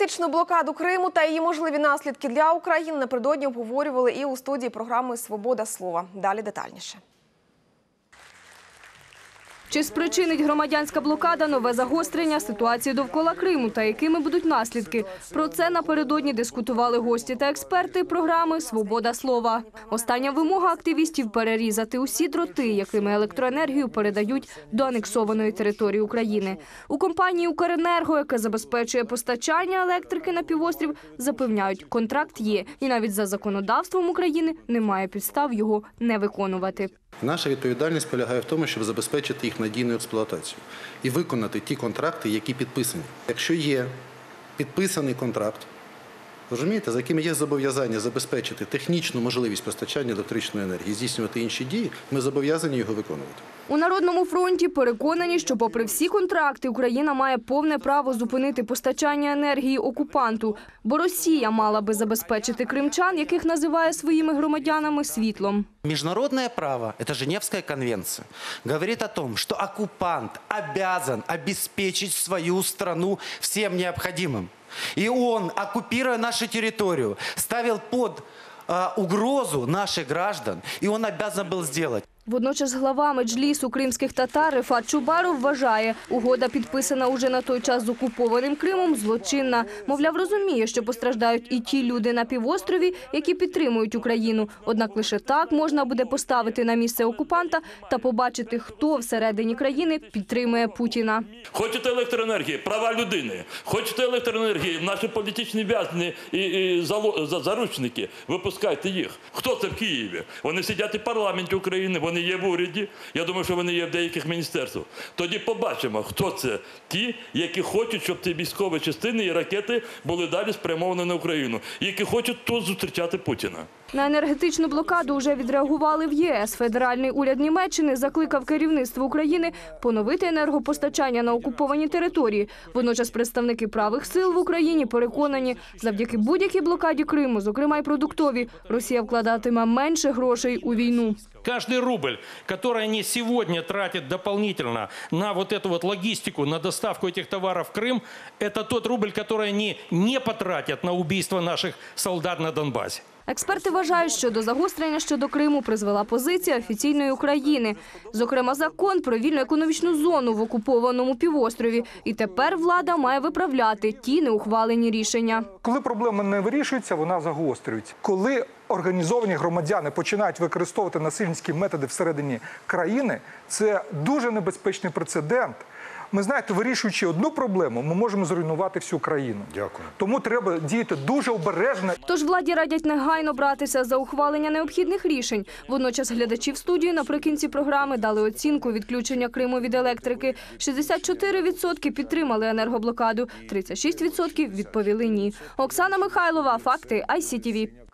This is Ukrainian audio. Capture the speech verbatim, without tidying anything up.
Енергетичну блокаду Криму та її можливі наслідки для України напередодні обговорювали і у студії програми «Свобода слова». Далі детальніше. Чи спричинить громадянська блокада нове загострення ситуації довкола Криму та якими будуть наслідки? Про це напередодні дискутували гості та експерти програми «Свобода слова». Остання вимога активістів – перерізати усі дроти, якими електроенергію передають до анексованої території України. У компанії «Укренерго», яка забезпечує постачання електрики на півострів, запевняють, контракт є. І навіть за законодавством України немає підстав його не виконувати. Наша відповідальність полягає в тому, щоб забезпечити їх надійну експлуатацію і виконати ті контракти, які підписані. Якщо є підписаний контракт, розумієте, за якими є зобов'язання забезпечити технічну можливість постачання електричної енергії, здійснювати інші дії, ми зобов'язані його виконувати. У Народному фронті переконані, що попри всі контракти Україна має повне право зупинити постачання енергії окупанту, бо Росія мала би забезпечити кримчан, яких називає своїми громадянами, світлом. Международное право, это Женевская конвенция, говорит о том, что оккупант обязан обеспечить свою страну всем необходимым. И он, оккупируя нашу территорию, ставил под э, угрозу наших граждан, и он обязан был сделать. Водночас глава меджлісу кримських татар Рифат Чубаров вважає, угода, підписана уже на той час з окупованим Кримом, злочинна. Мовляв, розуміє, що постраждають і ті люди на півострові, які підтримують Україну. Однак лише так можна буде поставити на місце окупанта та побачити, хто всередині країни підтримує Путіна. Хочете електроенергії – права людини. Хочете електроенергії – наші політичні в'язні і, і заручники – випускайте їх. Хто це в Києві? Вони сидять і в парламенті України, вони є в уряді, я думаю, що вони є в деяких міністерствах. Тоді побачимо, хто це ті, які хочуть, щоб ці військові частини і ракети були далі спрямовані на Україну, які хочуть тут зустрічати Путіна. На енергетичну блокаду вже відреагували в ЄС. Федеральний уряд Німеччини закликав керівництво України поновити енергопостачання на окупованій території. Водночас представники правих сил в Україні переконані, завдяки будь-якій блокаді Криму, зокрема й продуктові, Росія вкладатиме менше грошей у війну. Каждый рубль, который они сегодня тратят дополнительно на вот эту вот логистику, на доставку этих товаров в Крым, это тот рубль, который они не потратят на убийство наших солдат на Донбасі. Експерти вважають, що до загострення щодо Криму призвела позиція офіційної України. Зокрема, закон про вільну економічну зону в окупованому півострові. І тепер влада має виправляти ті неухвалені рішення. Коли проблема не вирішується, вона загострюється. Коли організовані громадяни починають використовувати насильницькі методи всередині країни, це дуже небезпечний прецедент. Ми, знаєте, вирішуючи одну проблему, ми можемо зруйнувати всю країну. Дякую. Тому треба діяти дуже обережно. Тож владі радять негайно братися за ухвалення необхідних рішень. Водночас глядачі в студії наприкінці програми дали оцінку відключення Криму від електрики. шістдесят чотири відсотки підтримали енергоблокаду, тридцять шість відсотків відповіли ні. Оксана Михайлова, факти ай сі ті ві.